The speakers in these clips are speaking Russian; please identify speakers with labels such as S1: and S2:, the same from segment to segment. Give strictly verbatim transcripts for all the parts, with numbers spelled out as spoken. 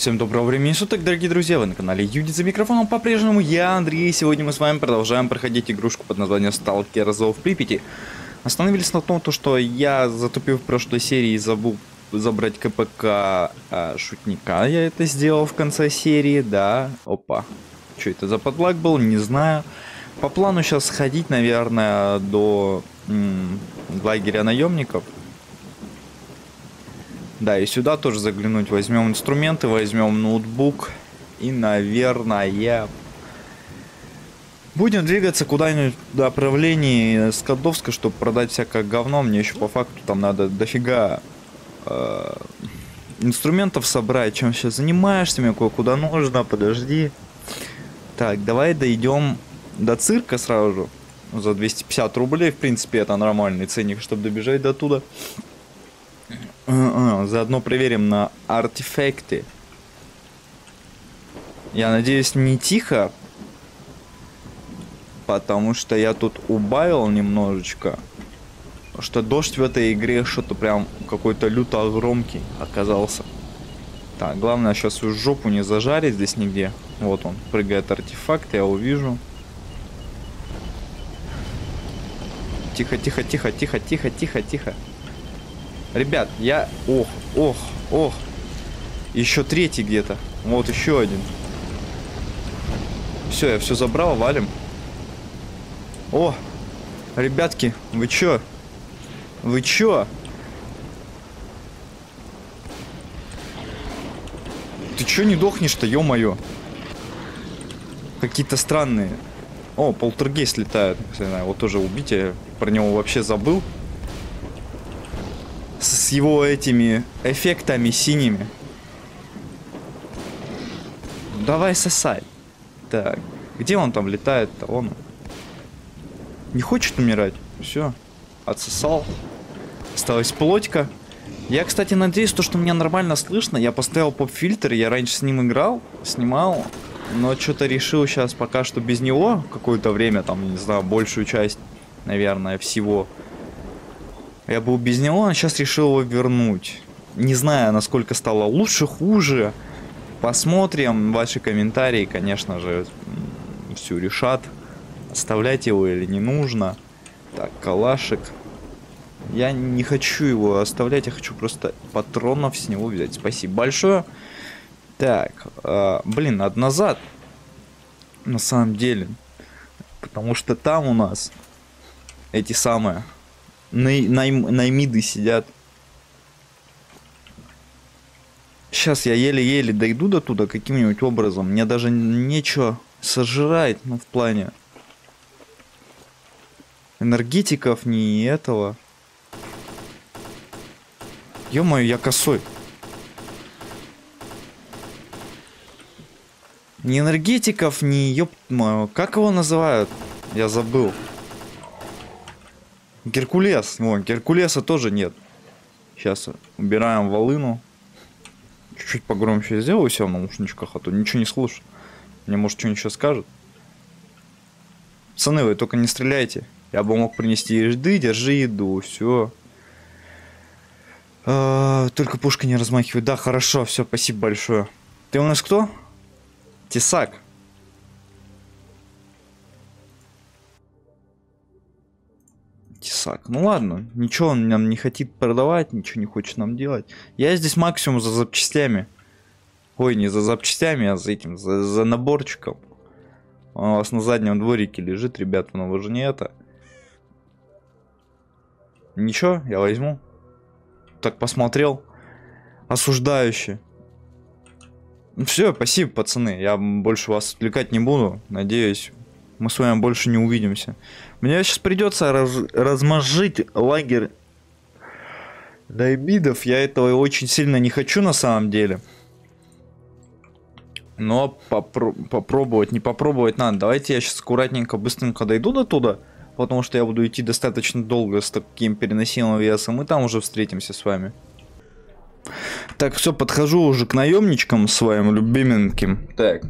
S1: Всем доброго времени суток, дорогие друзья, вы на канале Юдит, за микрофоном по-прежнему я, Андрей, и сегодня мы с вами продолжаем проходить игрушку под названием Сталкер Зов Припяти. Остановились на том, то, что я, затупив в прошлой серии, забыл забрать КПК а, шутника, я это сделал в конце серии, да, опа, что это за подлаг был, не знаю. По плану сейчас сходить, наверное, до м лагеря наемников. Да, и сюда тоже заглянуть. Возьмем инструменты, возьмем ноутбук. И, наверное, будем двигаться куда-нибудь до направлений Скадовска, чтобы продать всякое говно. Мне еще по факту там надо дофига э, инструментов собрать. Чем сейчас занимаешься, мне куда нужно, подожди. Так, давай дойдем до цирка сразу же. За двести пятьдесят рублей, в принципе, это нормальный ценник, чтобы добежать до туда. Заодно проверим на артефакты. Я надеюсь, не тихо, потому что я тут убавил немножечко. Потому что дождь в этой игре что-то прям какой-то люто громкий оказался. Так, главное сейчас свою жопу не зажарить здесь нигде. Вот он, прыгает артефакт, я увижу. Тихо, тихо, тихо, тихо, тихо, тихо, тихо. Ребят, я... Ох, ох, ох. Еще третий где-то. Вот еще один. Все, я все забрал, валим. О, ребятки, вы че? Вы че? Ты че не дохнешь-то, ё-моё? Какие-то странные. О, полтергейст летает. Вот тоже убить, я про него вообще забыл. С его этими эффектами синими. Давай сосай. Так, где он там летает-то? Он не хочет умирать. Все, отсосал. Осталась плотька. Я, кстати, надеюсь, то, что меня нормально слышно. Я поставил поп-фильтр, я раньше с ним играл, снимал. Но что-то решил сейчас пока что без него какое-то время, там, не знаю, большую часть, наверное, всего. Я был без него, а сейчас решил его вернуть. Не знаю, насколько стало лучше, хуже. Посмотрим. Ваши комментарии, конечно же, все решат. Оставлять его или не нужно. Так, калашик. Я не хочу его оставлять, я хочу просто патронов с него взять. Спасибо большое. Так, э, блин, надо назад. На самом деле. Потому что там у нас эти самые... Най найм наймиды сидят. Сейчас я еле-еле дойду до туда каким-нибудь образом. Мне даже нечего сожрать, ну, в плане энергетиков, ни этого. Ё-моё, я косой. Ни энергетиков, ни ёп моё. Как его называют? Я забыл. Геркулес. Вон, Геркулеса тоже нет. Сейчас убираем волыну. Чуть-чуть погромче сделаю себя в наушничках, а то ничего не слышу. Мне, может, что-нибудь еще скажет. Пацаны, вы только не стреляйте. Я бы мог принести еды, держи еду, все. А, только пушка не размахивает. Да, хорошо, все, спасибо большое. Ты у нас кто? Тесак. Тесак. Ну ладно, ничего он нам не хочет продавать, ничего не хочет нам делать. Я здесь максимум за запчастями. Ой, не за запчастями, а за этим, за, за наборчиком. Он у вас на заднем дворике лежит, ребята, но вы же не это. Ничего, я возьму. Так посмотрел. Осуждающе. Все, спасибо, пацаны. Я больше вас отвлекать не буду. Надеюсь, мы с вами больше не увидимся. Мне сейчас придется раз, размозжить лагерь наймидов. Я этого очень сильно не хочу на самом деле. Но попро попробовать, не попробовать надо. Давайте я сейчас аккуратненько, быстренько дойду до туда. Потому что я буду идти достаточно долго с таким переносимым весом. И там уже встретимся с вами. Так, все, подхожу уже к наемничкам своим любименьким. Так.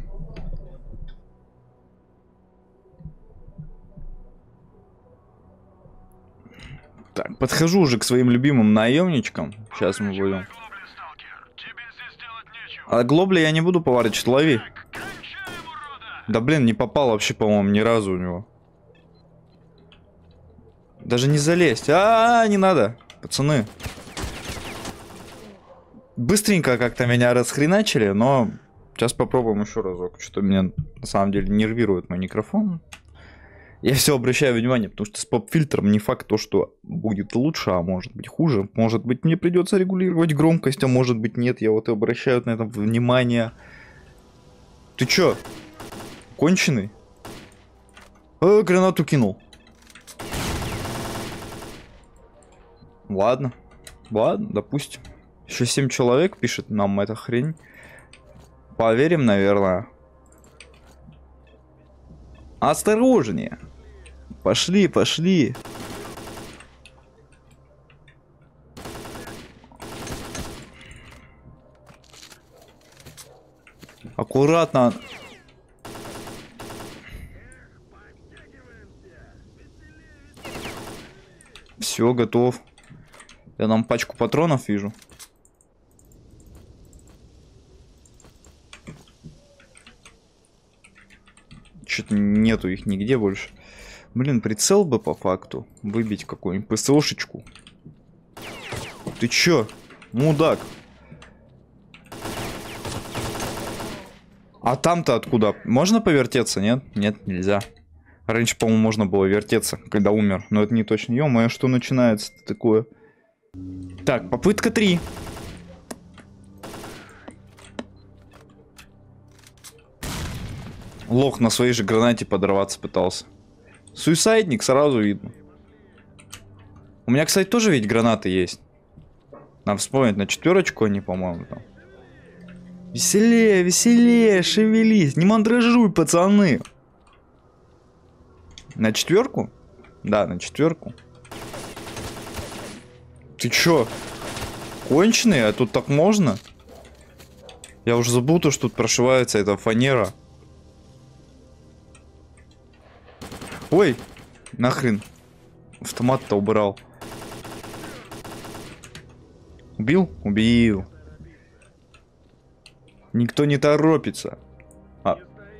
S1: Так, подхожу уже к своим любимым наемничкам. Сейчас мы будем. А глобли я не буду поворачивать, лови. Да блин, не попал вообще, по-моему, ни разу у него. Даже не залезть. А, -а, -а не надо, пацаны. Быстренько как-то меня расхреначили, но сейчас попробуем еще разок. Что-то меня на самом деле нервирует мой микрофон. Я все обращаю внимание, потому что с поп-фильтром не факт то, что будет лучше, а может быть хуже. Может быть мне придется регулировать громкость, а может быть нет. Я вот и обращаю на это внимание. Ты чё? Конченый? А, гранату кинул. Ладно. Ладно, допустим. Еще семь человек пишет нам эта хрень. Поверим, наверное. Осторожнее. Пошли, пошли. Аккуратно. Все, готов. Я там пачку патронов вижу. Что-то нету их нигде больше. Блин, прицел бы по факту выбить какую-нибудь ПСОшечку. Ты чё, мудак? А там-то откуда? Можно повертеться, нет? Нет, нельзя. Раньше, по-моему, можно было вертеться, когда умер. Но это не точно. Ё-моё, что начинается такое? Так, попытка три. Лох на своей же гранате подорваться пытался. Суисайдник сразу видно. У меня, кстати, тоже ведь гранаты есть. Надо вспомнить, на четверочку они, по-моему, там. Веселее, веселее, шевелись. Не мандражуй, пацаны. На четверку? Да, на четверку. Ты чё? Конченый? А тут так можно? Я уже забыл то, что тут прошивается эта фанера. Ой, нахрен. Автомат-то убрал. Убил? Убил. Никто не торопится. А.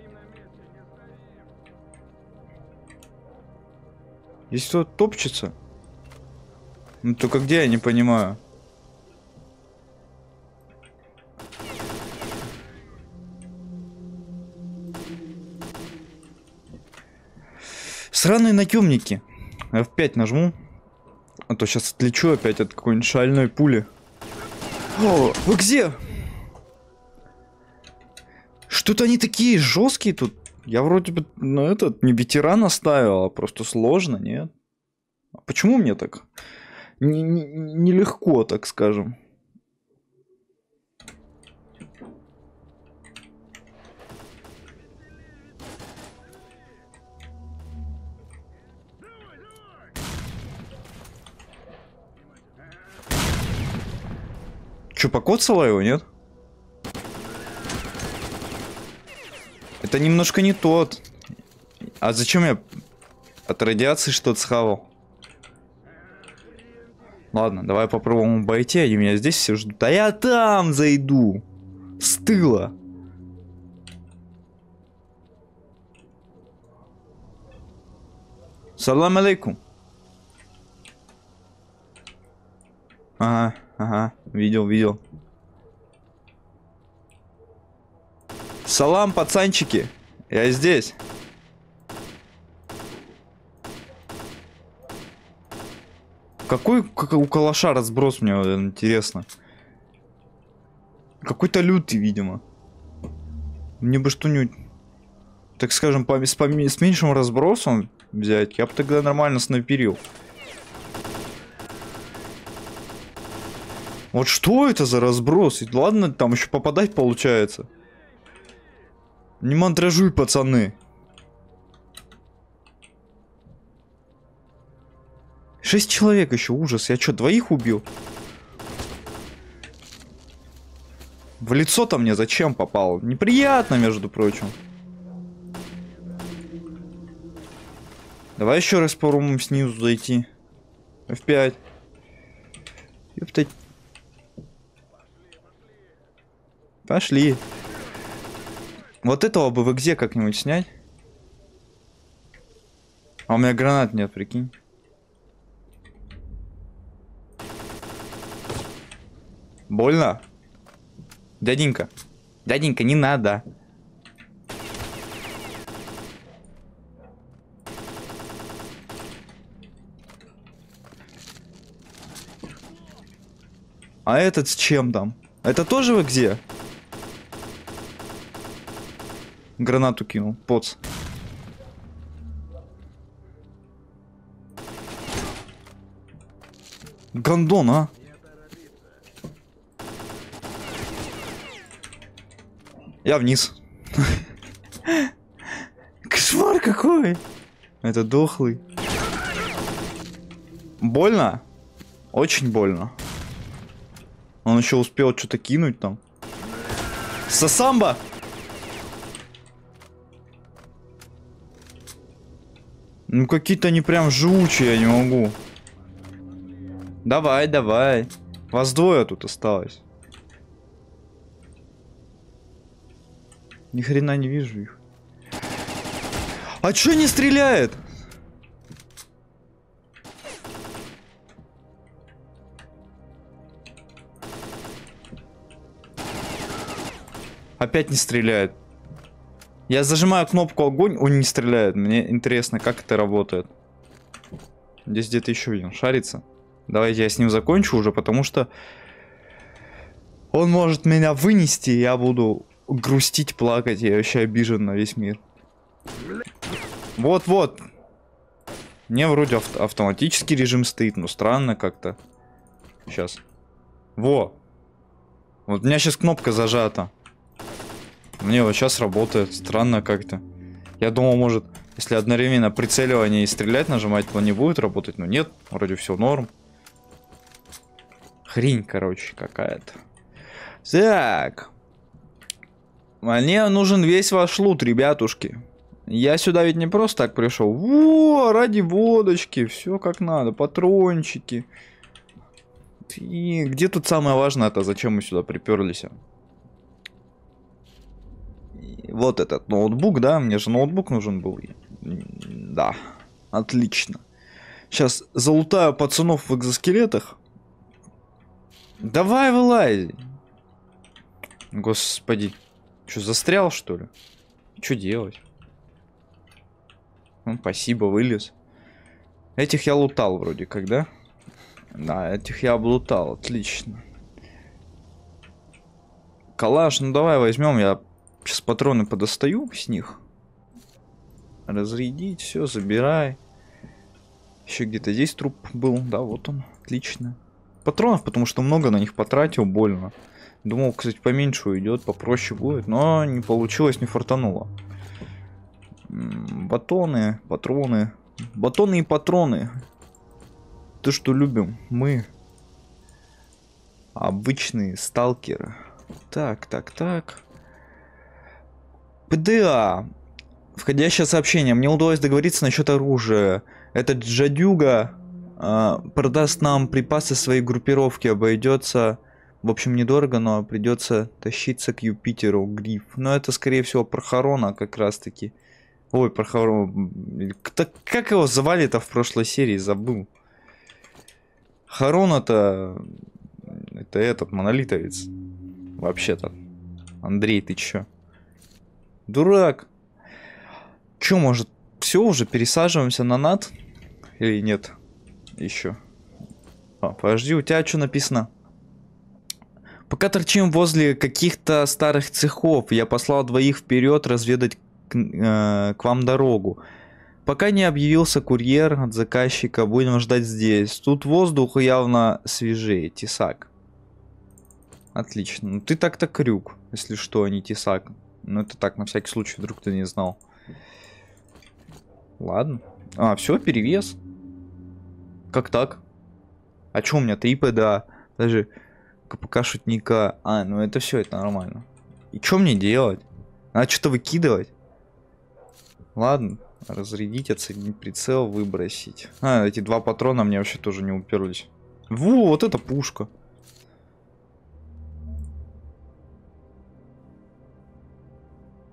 S1: Здесь кто-то топчется? Ну только где, я не понимаю. Сраные наемники. эф пять нажму. А то сейчас отлечу опять от какой-нибудь шальной пули. О, вы где? Что-то они такие жесткие тут. Я вроде бы, ну, этот, не ветеран оставил, а просто сложно, нет? А почему мне так? Нелегко, так скажем. Че, покоцало его, нет? Это немножко не тот. А зачем я от радиации что-то схавал? Ладно, давай попробуем обойти. Они меня здесь все ждут. А я там зайду. С тыла. Салам алейкум. Ага, ага. Видел, видел. Салам, пацанчики. Я здесь. Какой как у калаша разброс, мне интересно. Какой-то лютый, видимо. Мне бы что-нибудь, так скажем, по, с, по, с меньшим разбросом взять. Я бы тогда нормально снайперил. Вот что это за разброс? И ладно, там еще попадать получается. Не мандражуй, пацаны. Шесть человек еще, ужас. Я что, двоих убил? В лицо-то мне зачем попал? Неприятно, между прочим. Давай еще раз попробуем снизу зайти. эф пять. Ёптать. Пошли. Вот этого бы в где как-нибудь снять. А у меня гранат нет, прикинь. Больно? Дяденька. Дяденька, не надо. А этот с чем там? Это тоже вы где? Гранату кинул. Поц. Гондон, а? Я вниз. Кошмар какой. Это дохлый. Больно? Очень больно. Он еще успел что-то кинуть там. Сасамба! Ну какие-то они прям живучие, я не могу. Давай, давай. Вас двое тут осталось. Ни хрена не вижу их. А чё не стреляет? Опять не стреляет. Я зажимаю кнопку огонь, он не стреляет. Мне интересно, как это работает. Здесь где-то еще виден, шарится. Давайте я с ним закончу уже, потому что он может меня вынести, и я буду грустить, плакать. Я вообще обижен на весь мир. Вот-вот. Мне вроде ав автоматический режим стоит, но странно как-то. Сейчас. Во. Вот у меня сейчас кнопка зажата. Мне вот сейчас работает. Странно как-то. Я думал, может, если одновременно прицеливание и стрелять нажимать, то не будет работать. Но нет, вроде все норм. Хрень, короче, какая-то. Так. Мне нужен весь ваш лут, ребятушки. Я сюда ведь не просто так пришел. Во, ради водочки. Все как надо. Патрончики. И где тут самое важное-то? Зачем мы сюда приперлись? Вот этот ноутбук, да? Мне же ноутбук нужен был. Да. Отлично. Сейчас залутаю пацанов в экзоскелетах. Давай вылазь. Господи. Что, застрял, что ли? Что делать? Ну, спасибо, вылез. Этих я лутал вроде как, да? Да, этих я облутал. Отлично. Калаш, ну давай возьмем. Я сейчас патроны подостаю с них. Разрядить, все, забирай. Еще где-то здесь труп был. Да, вот он. Отлично. Патронов, потому что много на них потратил, больно. Думал, кстати, поменьше уйдет, попроще будет, но не получилось, не фартануло. Батоны, патроны. Батоны и патроны. То, что любим мы. Обычные сталкеры. Так, так, так. ПДА. Входящее сообщение. Мне удалось договориться насчет оружия. Этот Джадюга э, продаст нам припасы своей группировки. Обойдется... В общем, недорого, но придется тащиться к Юпитеру, Гриф. Но это, скорее всего, про Харона как раз-таки. Ой, про Харона. Как его звали-то в прошлой серии? Забыл. Харон-то... Это этот, монолитовец. Вообще-то. Андрей, ты чё? Дурак. Чё, может, все уже пересаживаемся на нат? Или нет? Еще. А, подожди, у тебя что написано? Пока торчим возле каких-то старых цехов, я послал двоих вперед разведать к, э, к вам дорогу. Пока не объявился курьер от заказчика, будем ждать здесь. Тут воздух явно свежее, тесак. Отлично. Ну ты так-то крюк, если что, а не тесак. Ну это так, на всякий случай, вдруг ты не знал. Ладно. А, все, перевес. Как так? А чё у меня три ПДА? Даже... КПК шутника. А, ну это все, это нормально. И что мне делать? Надо что-то выкидывать. Ладно, разрядить, оценить прицел, выбросить. А, эти два патрона мне вообще тоже не уперлись. Во, вот это пушка.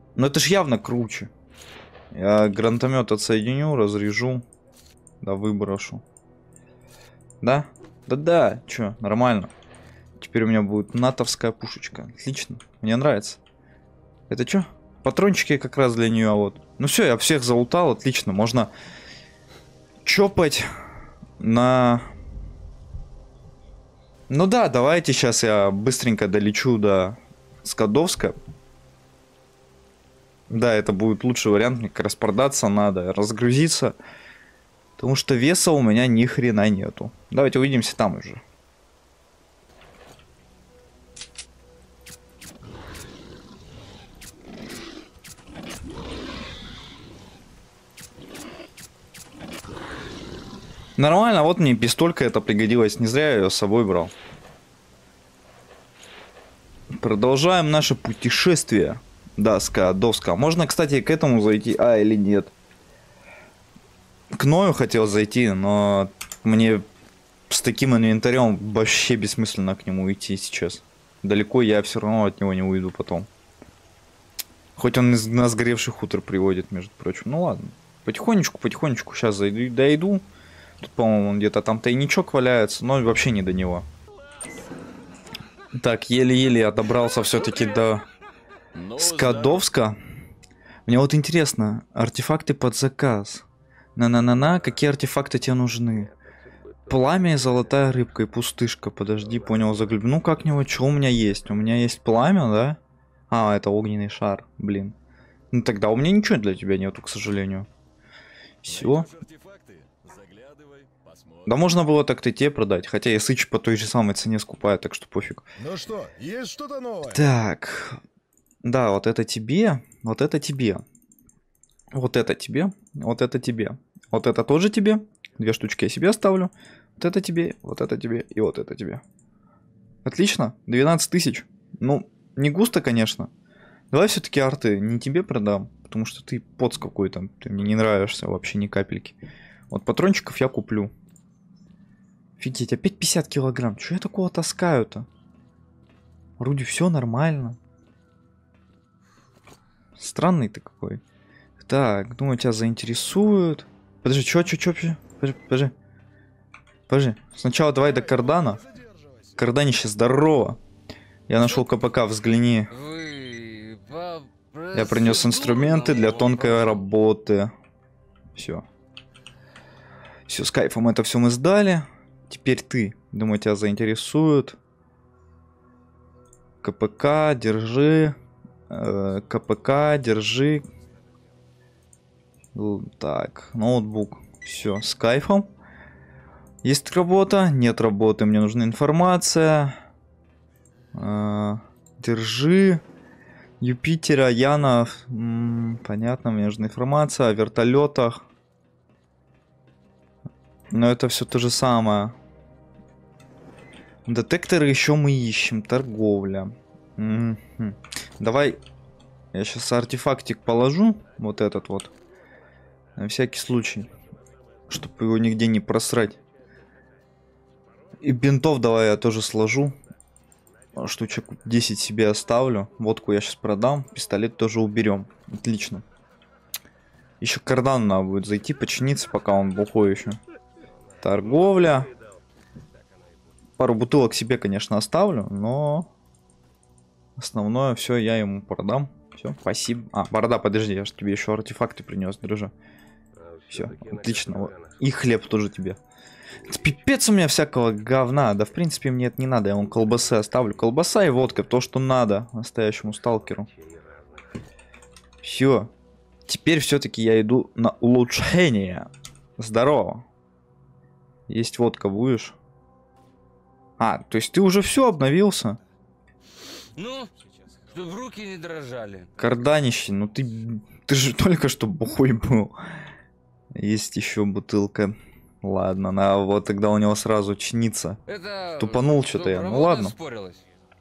S1: Но это ж явно круче. Я гранатомет отсоединю, разрежу. Да, выброшу. Да? Да-да, чё, нормально. Теперь у меня будет натовская пушечка. Отлично, мне нравится. Это чё? Патрончики как раз для нее, вот. Ну все, я всех залутал, отлично. Можно чопать на... Ну да, давайте сейчас я быстренько долечу до Скадовска. Да, это будет лучший вариант, мне как раз продаться надо, разгрузиться. Потому что веса у меня ни хрена нету. Давайте увидимся там уже. Нормально, вот мне пистолька это пригодилась, не зря я ее с собой брал. Продолжаем наше путешествие до Скадовска. Можно, кстати, к этому зайти, а или нет. К Ною хотел зайти, но мне с таким инвентарем вообще бессмысленно к нему идти сейчас. Далеко я все равно от него не уйду потом. Хоть он на сгоревший хутор приводит, между прочим. Ну ладно, потихонечку, потихонечку сейчас зайду, дойду. Тут, по-моему, где-то там тайничок валяется, но вообще не до него. Так, еле-еле я добрался все-таки до Скадовска. Мне вот интересно, артефакты под заказ. На-на-на-на, какие артефакты тебе нужны? Пламя и золотая рыбка и пустышка. Подожди, понял, загляну как-нибудь. Что у меня есть? У меня есть пламя, да? А, это огненный шар, блин. Ну тогда у меня ничего для тебя нету, к сожалению. Все. Да можно было так-то те продать, хотя я Сыч по той же самой цене скупаю, так что пофиг.
S2: Ну что, есть что-то новое?
S1: Так, да, вот это тебе, вот это тебе, вот это тебе, вот это тебе, вот это тоже тебе, две штучки я себе оставлю, вот это тебе, вот это тебе и вот это тебе. Отлично, двенадцать тысяч, ну, не густо, конечно. Давай все-таки арты не тебе продам, потому что ты поц какой-то, ты мне не нравишься вообще ни капельки. Вот патрончиков я куплю. Офигеть, опять пятьдесят килограмм. Чего я такого таскаю-то? Вроде все нормально. Странный ты какой. Так, думаю, тебя заинтересует. Подожди, чё, чё, чё, чё? Подожди, подожди. Подожди. Сначала давай до Кардана. Карданище, здорово. Я нашел КПК, взгляни. Я принес инструменты для тонкой работы. Все. Все, с кайфом это все мы сдали. Теперь ты. Думаю, тебя заинтересует. КПК, держи. Э, КПК, держи. Так, ноутбук. Все, с кайфом. Есть работа? Нет работы. Мне нужна информация. Э, держи. Юпитера, Яна. М-м, понятно, мне нужна информация о вертолетах. Но это все то же самое. Детекторы еще мы ищем. Торговля. М-м-м. Давай я сейчас артефактик положу. Вот этот вот. На всякий случай. Чтобы его нигде не просрать. И бинтов давай я тоже сложу. Штучек десять себе оставлю. Водку я сейчас продам. Пистолет тоже уберем. Отлично. Еще к Кардану надо будет зайти, починиться, пока он бухой еще. Торговля. Пару бутылок себе, конечно, оставлю, но основное все я ему продам. Все, спасибо. А, борода, подожди, я же тебе еще артефакты принес, дружа. Все, отлично. И хлеб тоже тебе. Пипец у меня всякого говна. Да, в принципе, мне это не надо. Я вам колбасы оставлю. Колбаса и водка, то, что надо настоящему сталкеру. Все. Теперь все-таки я иду на улучшение. Здорово. Есть водка, будешь? А, то есть ты уже все обновился?
S3: Ну, чтобы руки не дрожали.
S1: Карданище, ну ты, ты же только что бухой был. Есть еще бутылка. Ладно, на вот тогда у него сразу чинится.
S3: Это
S1: тупанул что-то я. Ну ладно.
S3: Спорилась.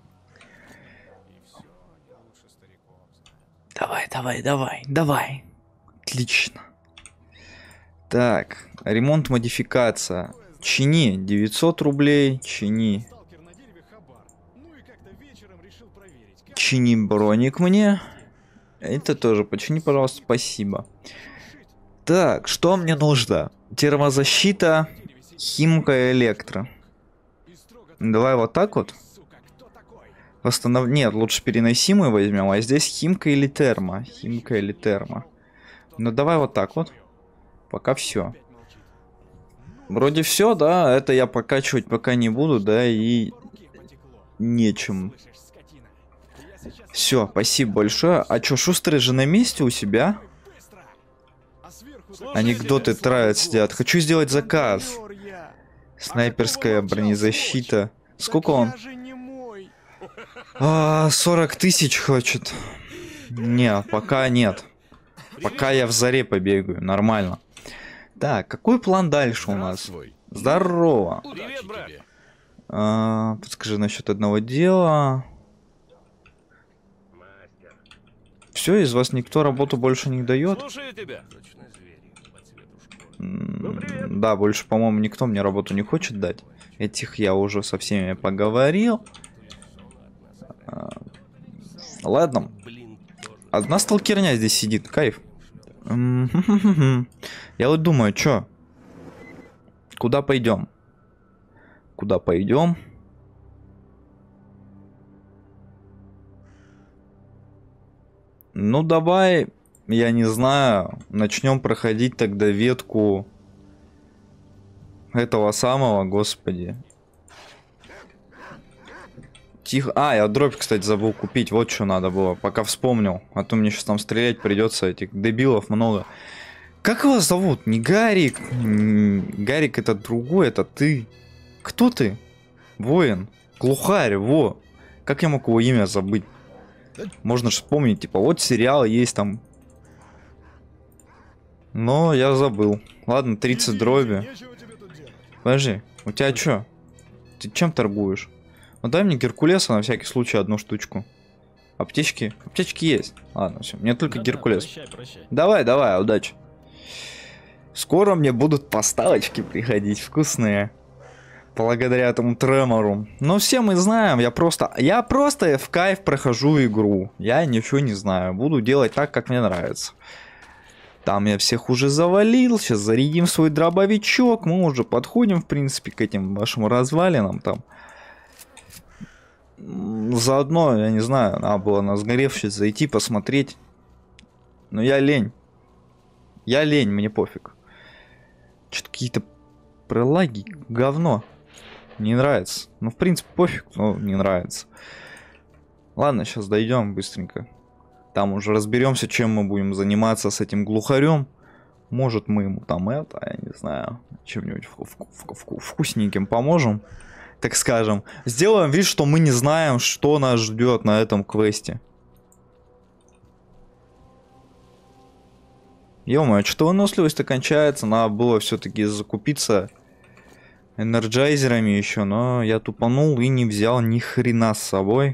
S1: Давай, давай, давай, давай. Отлично. Так, ремонт, модификация. Чини, девятьсот рублей, чини. Чини броник мне. Это тоже почини, пожалуйста, спасибо. Так, что мне нужно? Термозащита, химка, электро. Давай вот так вот. Восстанов... Нет, лучше переносимый возьмем, а здесь химка или термо. Химка или термо. Ну давай вот так вот. Пока все. Вроде все, да. Это я покачивать пока не буду, да, и нечем. Все, спасибо большое. А чё, шустрые же на месте у себя? Анекдоты травят, сидят. Хочу сделать заказ. Снайперская бронезащита. Сколько он? А, сорок тысяч хочет. Не, пока нет. Пока я в заре побегаю, нормально. Так, какой план дальше у нас? Здорово.
S3: Привет, брат.
S1: А, подскажи насчет одного дела. Все, из вас никто работу больше не дает?
S3: Слушаю тебя.
S1: М, Да, больше, по-моему, никто мне работу не хочет дать. Этих я уже со всеми поговорил. А, Ладно. Одна сталкерня здесь сидит, кайф. М, Я вот думаю, чё? Куда пойдем? Куда пойдем? Ну давай, я не знаю, начнем проходить тогда ветку этого самого, господи. Тихо. А, я дробь, кстати, забыл купить. Вот что надо было, пока вспомнил. А то мне сейчас там стрелять придется, этих дебилов много. Как его зовут? Не Гарик. М, Гарик это другой, это ты. Кто ты? Воин. Глухарь, во. Как я мог его имя забыть? Можно же вспомнить, типа, вот сериал есть там. Но я забыл. Ладно, тридцать дроби. Подожди, у тебя что? Ты чем торгуешь? Ну дай мне Геркулеса на всякий случай одну штучку. Аптечки? Аптечки есть. Ладно, все. Мне только
S4: Да-да,
S1: Геркулес.
S4: прощай, прощай.
S1: Давай, давай, удачи. Скоро мне будут поставочки приходить вкусные. Благодаря этому тремору. Но все мы знаем, я просто... Я просто в кайф прохожу игру. Я ничего не знаю. Буду делать так, как мне нравится. Там я всех уже завалил. Сейчас зарядим свой дробовичок. Мы уже подходим, в принципе, к этим вашим развалинам там. Заодно, я не знаю, надо было на сгоревший зайти, посмотреть. Но я лень. Я лень, мне пофиг. Что-то какие-то пролаги, говно. Не нравится. Ну, в принципе, пофиг, но не нравится. Ладно, сейчас дойдем быстренько. Там уже разберемся, чем мы будем заниматься с этим глухарем. Может, мы ему там это, я не знаю, чем-нибудь вку вку вку вкусненьким поможем. Так скажем. Сделаем вид, что мы не знаем, что нас ждет на этом квесте. Ё-моё, что выносливость-то кончается. Надо было все-таки закупиться энерджайзерами еще, но я тупанул и не взял ни хрена с собой.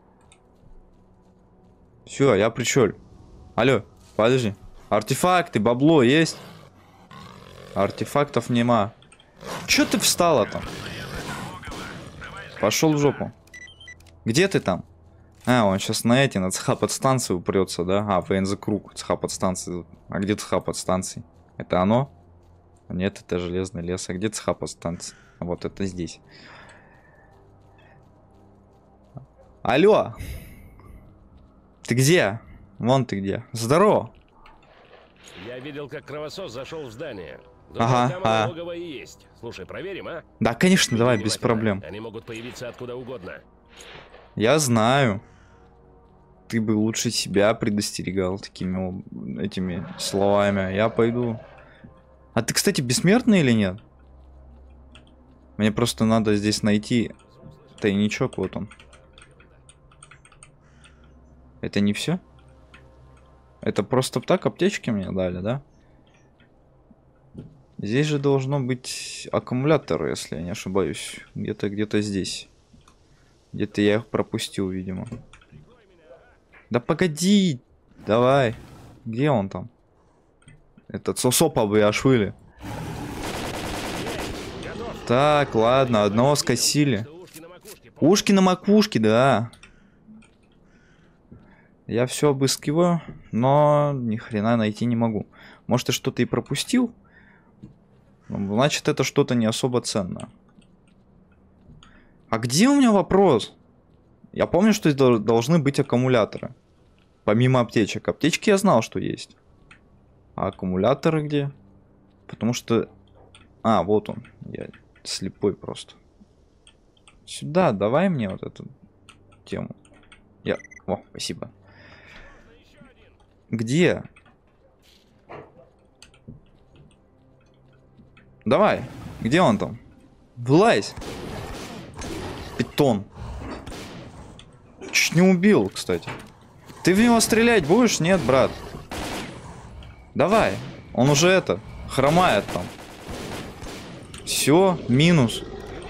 S1: Все, я причёл. Алло, подожди. Артефакты, бабло есть? Артефактов нема. Чё ты встала там? Пошел в жопу. Где ты там? А, он сейчас на эти, на цеха подстанции упрется, да? А, ВНЗ Круг, цеха подстанции. А где цеха подстанции? Это оно? Нет, это железный лес. А где цеха подстанции? Вот это здесь. Алло! Ты где? Вон ты где. Здорово!
S4: Я видел, как кровосос зашел в здание.
S1: Ага,
S4: Думаю, там
S1: а.
S4: оно логово и есть. Слушай, проверим, а?
S1: Да, конечно, давай, без
S4: Внимательно.
S1: проблем.
S4: Они могут появиться откуда угодно.
S1: Я знаю. Ты бы лучше себя предостерегал такими этими словами. Я пойду. А ты, кстати, бессмертный или нет? Мне просто надо здесь найти тайничок, вот он. Это не все? Это просто так аптечки мне дали, да? Здесь же должно быть аккумулятор, если я не ошибаюсь. Где-то, где-то здесь. Где-то я их пропустил, видимо. Да погоди! Давай. Где он там? Этот Сосопа бы ошвыли. Так, ладно, одного скосили. Ушки на макушке, да. Я все обыскиваю, но ни хрена найти не могу. Может, я что-то и пропустил? Ну, значит, это что-то не особо ценное. А где у меня вопрос? Я помню, что здесь должны быть аккумуляторы. Помимо аптечек. Аптечки я знал, что есть. А аккумуляторы где? Потому что... А, вот он. Я слепой просто. Сюда, давай мне вот эту тему. Я... О, спасибо. Где? Давай. Где он там? Вылазь. Питон. Чуть не убил, кстати. Ты в него стрелять будешь? Нет, брат. Давай. Он уже это, хромает там. Все, минус.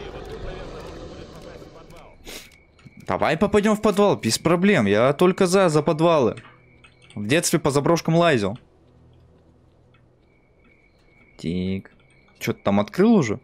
S1: Давай попадем в подвал, без проблем. Я только за, за подвалы. В детстве по заброшкам лазил. Тик. Что ты там открыл уже?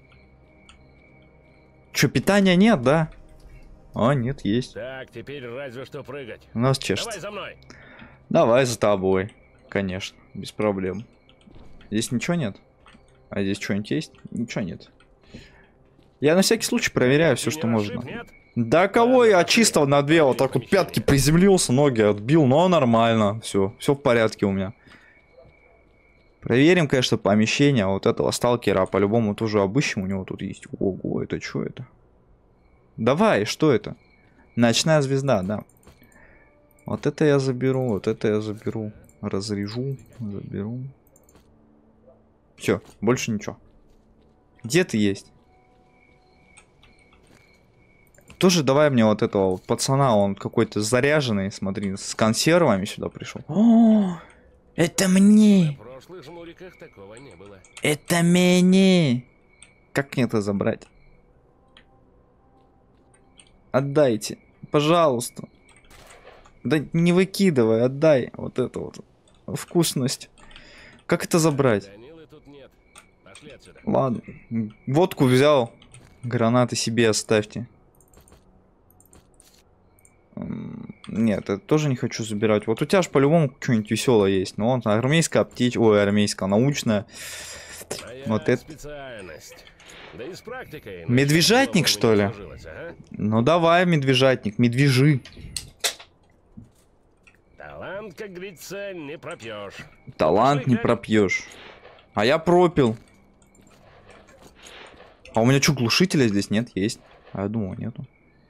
S1: Че, питания нет, да? А, нет, есть.
S4: Так, теперь разве что прыгать.
S1: У нас чешется.
S4: Давай за мной.
S1: Давай за тобой. Конечно, без проблем. Здесь ничего нет? А здесь что-нибудь есть? Ничего нет. Я на всякий случай проверяю все, что можно.
S4: Нет?
S1: Да кого я чисто на две вот так вот пятки приземлился, ноги отбил, но нормально. Все, все в порядке у меня. Проверим, конечно, помещение вот этого сталкера. По-любому тоже обыщем. У него тут есть. Ого, это что это? Давай, что это? Ночная звезда, да. Вот это я заберу, вот это я заберу. Разрежу, заберу. Все, больше ничего. Где ты есть? Тоже давай мне вот этого вот пацана, он какой-то заряженный, смотри, с консервами сюда пришел. О, это мне.
S4: В прошлых жмуриках такого не было.
S1: Это мне. Как мне это забрать? Отдайте, пожалуйста. Да не выкидывай, отдай вот это вот вкусность. Как это забрать?
S4: Данилы тут нет. Пошли отсюда.
S1: Ладно, водку взял, гранаты себе оставьте. Нет, это тоже не хочу забирать. Вот у тебя же по-любому что-нибудь веселое есть. Ну, вот армейская аптечка, ой, армейская, научная.
S4: Моя
S1: Вот это.
S4: специальность. Да и с практикой.
S1: Медвежатник, что ли?
S4: Ага.
S1: Ну давай, медвежатник, медвежи.
S4: Талант, как говорится, не пропьешь.
S1: Талант не пропьешь. А я пропил. А у меня что, глушителя здесь нет? Есть. А я думал, нету.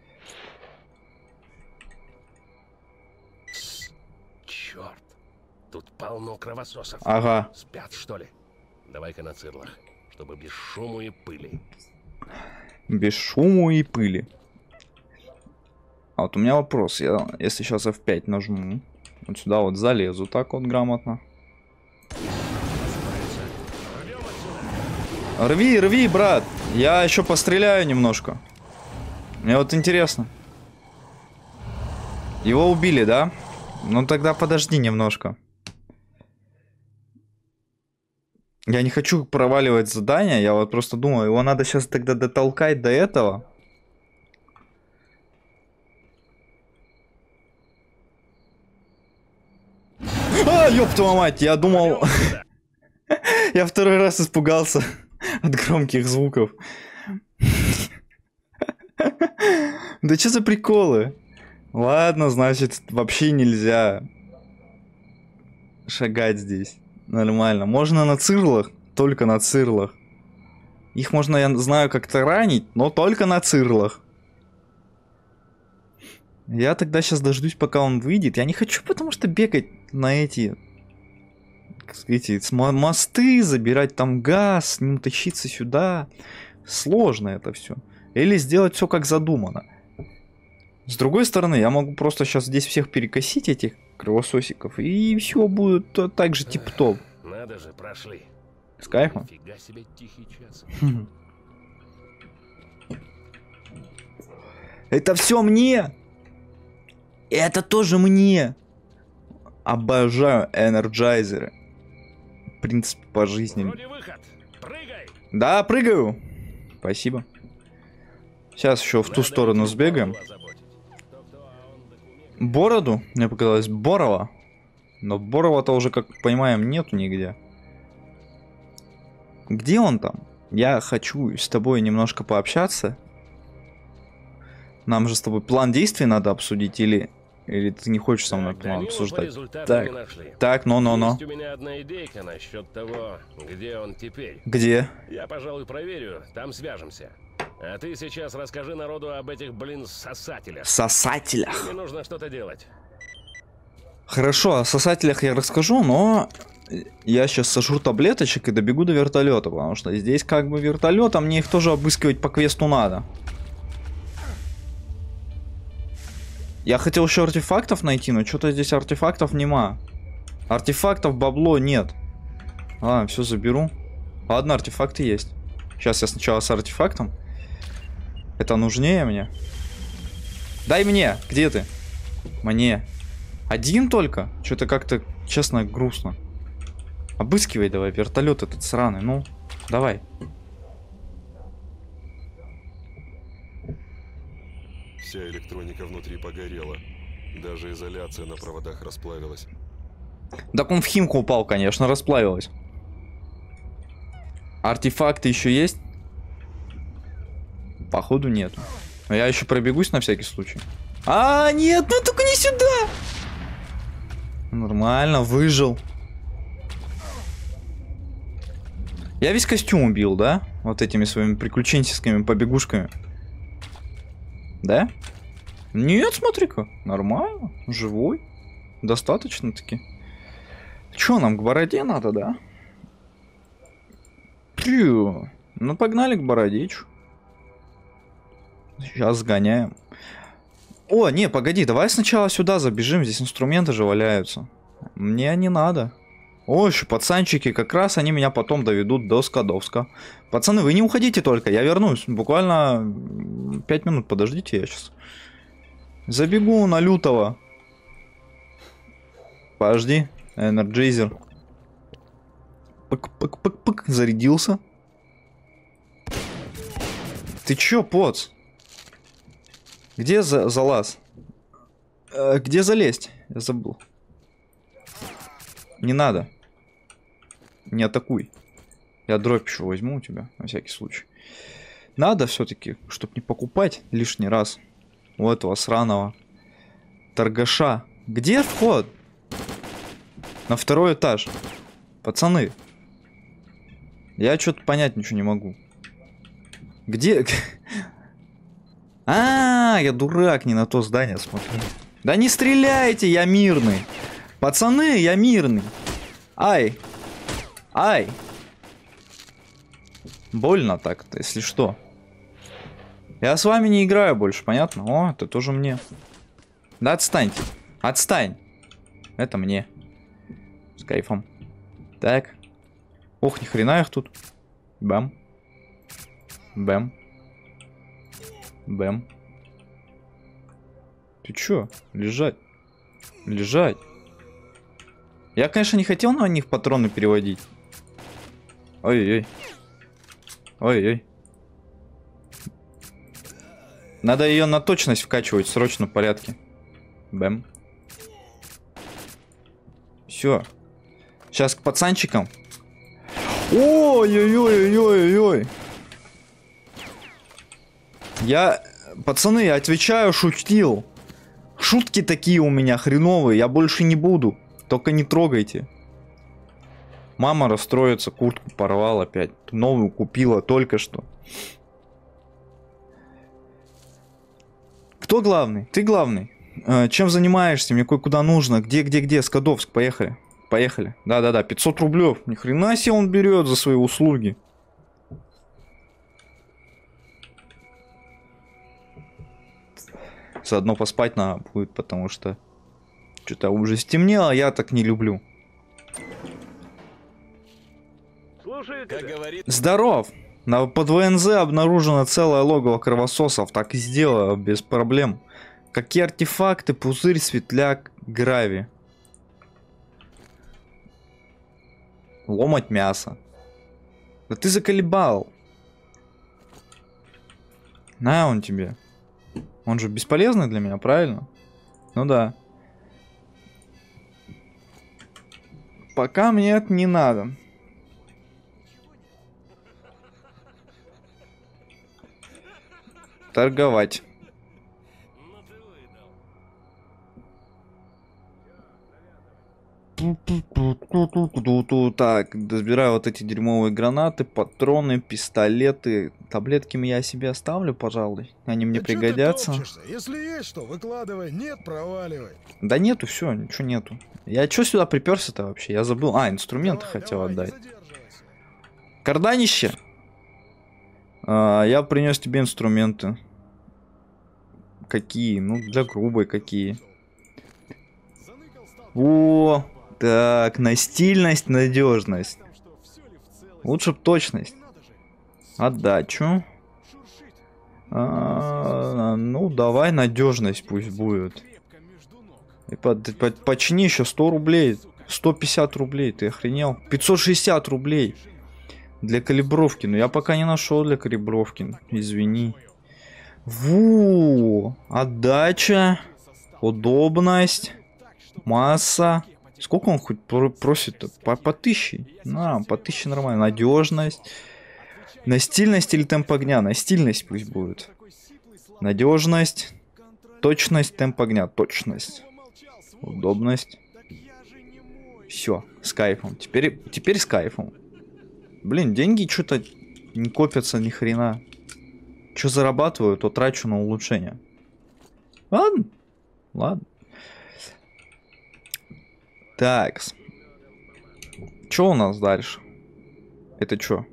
S4: Черт. Тут полно кровососов.
S1: Ага.
S4: Спят, что ли? Давай-ка на цирлах, чтобы без шуму и пыли.
S1: Без шума и пыли. А вот у меня вопрос. Я, если сейчас эф пять нажму, вот сюда вот залезу так вот грамотно. Рви, рви, брат. Я еще постреляю немножко. Мне вот интересно. Его убили, да? Ну тогда подожди немножко. Я не хочу проваливать задание, я вот просто думаю, его надо сейчас тогда дотолкать до этого. А, ёб твою мать, я думал... Я второй раз испугался от громких звуков. Да что за приколы? Ладно, значит, вообще нельзя шагать здесь. Нормально. Можно на цирлах, только на цирлах. Их можно, я знаю, как-то ранить, но только на цирлах. Я тогда сейчас дождусь, пока он выйдет. Я не хочу, потому что бегать на эти, эти мосты, забирать там газ, с ним тащиться сюда. Сложно это все. Или сделать все как задумано. С другой стороны, я могу просто сейчас здесь всех перекосить, этих кровососиков, и все будет так же тип-топ.
S4: Надо же, прошли.
S1: С кайфом.
S4: Нифига себе тихий час.
S1: Это все мне. Это тоже мне. Обожаю энерджайзеры. В принципе, по жизни.
S4: Вроде выход. Прыгай.
S1: Да, прыгаю. Спасибо. Сейчас еще в ту сторону сбегаем. бороду. Мне показалось Борова. Но Борова-то уже, как понимаем, нету нигде. Где он там? Я хочу с тобой немножко пообщаться. Нам же с тобой план действий надо обсудить, или, или ты не хочешь со мной
S4: Так,
S1: план
S4: Данила по
S1: обсуждать?
S4: результатам
S1: Так,
S4: не нашли.
S1: так, но-но-но.
S4: Есть у меня одна идейка насчет того, где он теперь.
S1: Где?
S4: Я, пожалуй, проверю, там свяжемся. А ты сейчас расскажи народу об этих, блин, сосателях.
S1: Сосателях.
S4: Мне нужно что-то делать.
S1: Хорошо, о сосателях я расскажу, но я сейчас сожру таблеточек и добегу до вертолета, потому что здесь как бы вертолет, а мне их тоже обыскивать по квесту надо. Я хотел еще артефактов найти, но что-то здесь артефактов нема. Артефактов бабло нет. Ладно, все заберу. Ладно, артефакты есть. Сейчас я сначала с артефактом. Это нужнее мне. Дай мне, где ты? Мне. Один только? Что-то как-то, честно, грустно. Обыскивай давай, вертолет этот сраный, ну, давай.
S2: Вся электроника внутри погорела. Даже изоляция на проводах расплавилась.
S1: Так он в химку упал, конечно, расплавилась. Артефакты еще есть? Походу нету. Но я еще пробегусь на всякий случай. А, нет, ну только не сюда! Нормально, выжил. Я весь костюм убил, да? Вот этими своими приключенческими побегушками. Да? Нет, смотри-ка. Нормально. Живой. Достаточно-таки. Че, нам к бороде надо, да? Пью. Ну, погнали к бородечу. Сейчас сгоняем. О, не, погоди, давай сначала сюда забежим. Здесь инструменты же валяются. Мне не надо. О, еще пацанчики, как раз они меня потом доведут до Скадовска. Пацаны, вы не уходите только, я вернусь. Буквально пять минут подождите, я сейчас забегу на лютого. Подожди, энерджайзер. Пык-пык-пык-пык, зарядился. Ты чё, поц? Где за залаз? Э, где залезть? Я забыл. Не надо. Не атакуй. Я дробь еще возьму у тебя, на всякий случай. Надо все-таки, чтобы не покупать лишний раз у этого сраного торгаша. Где вход? На второй этаж. Пацаны. Я что-то понять ничего не могу. Где... А, я дурак, не на то здание смотрю. Да не стреляйте, я мирный. Пацаны, я мирный. Ай. Ай. Больно так-то, если что. Я с вами не играю больше, понятно? О, это тоже мне. Да отстаньте. Отстань. Это мне. С кайфом. Так. Ох, ни хрена их тут. Бэм. Бэм. Бэм. Ты чё? Лежать. Лежать. Я, конечно, не хотел на них патроны переводить. Ой-ой-ой. Ой-ой. Надо ее на точность вкачивать в срочном порядке. Бэм. Все. Сейчас к пацанчикам. Ой-ой-ой-ой-ой-ой. Я... Пацаны, я отвечаю, шутил. Шутки такие у меня хреновые. Я больше не буду. Только не трогайте. Мама расстроится, куртку порвала опять. Новую купила только что. Кто главный? Ты главный. Э, чем занимаешься? Мне кое-куда нужно. Где, где, где? Скадовск, поехали. Поехали. Да-да-да, пятьсот рублев. Ни хрена себе он берет за свои услуги. Заодно поспать надо будет, потому что что-то уже стемнело, я так не люблю.
S4: Слушай, как говорит...
S1: Здоров! На, под ВНЗ обнаружено целое логово кровососов. Так и сделаю, без проблем. Какие артефакты? Пузырь, светляк, грави. Ломать мясо. Да ты заколебал. На он тебе. Он же бесполезный для меня, правильно? Ну да. Пока мне это не надо. Торговать. Так, разбираю вот эти дерьмовые гранаты, патроны, пистолеты. Таблетки я себе оставлю, пожалуй. Они мне
S5: Да
S1: пригодятся.
S5: чё ты топчешься? Если есть что, выкладывай. Нет, проваливай.
S1: Да нету, все, ничего нету. Я чё сюда приперся-то вообще? Я забыл. А, инструменты
S5: Давай,
S1: хотел
S5: давай, не
S1: отдать.
S5: задерживайся.
S1: Карданище! А, я принес тебе инструменты. Какие? Ну, для грубой какие.
S5: Заныкал сталкер.
S1: О, так, настильность, надежность.
S5: Там что, всё ли в целости?
S1: Лучше б точность.
S5: Не надо же.
S1: Отдачу.
S5: Шуршит.
S1: А, ну, давай надежность пусть будет.
S5: Крепко между ног.
S1: И под, под- почини еще сто рублей. сто пятьдесят рублей, ты охренел? пятьсот шестьдесят рублей. Для калибровки. Но я пока не нашел для калибровки. Извини. Ву, отдача. Удобность. Масса. Сколько он хоть про- просит-то? По, по тысяче? На, по тысяче нормально. Надежность. Настильность или темп огня? Настильность пусть будет. Надежность. Точность, темп огня. Точность. Удобность. Все, с кайфом. Теперь, теперь с кайфом. Блин, деньги что-то не копятся ни хрена. Что зарабатываю, то трачу на улучшение. Ладно. Ладно. Так. Что у нас дальше? Это что?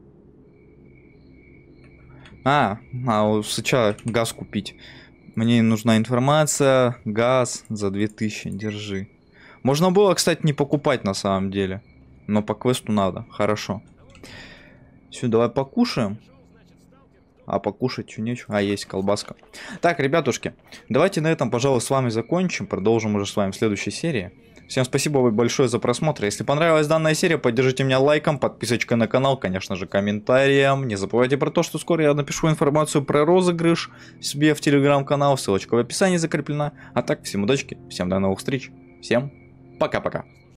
S1: А, а сначала газ купить. Мне нужна информация. Газ за две тысячи. Держи. Можно было, кстати, не покупать на самом деле. Но по квесту надо. Хорошо. Все, давай покушаем. А покушать что нечего. А, есть колбаска. Так, ребятушки, давайте на этом, пожалуй, с вами закончим. Продолжим уже с вами в следующей серии. Всем спасибо большое за просмотр. Если понравилась данная серия, поддержите меня лайком, подписочкой на канал, конечно же, комментарием. Не забывайте про то, что скоро я напишу информацию про розыгрыш себе в телеграм-канал. Ссылочка в описании закреплена. А так, всем удачи, всем до новых встреч. Всем пока-пока.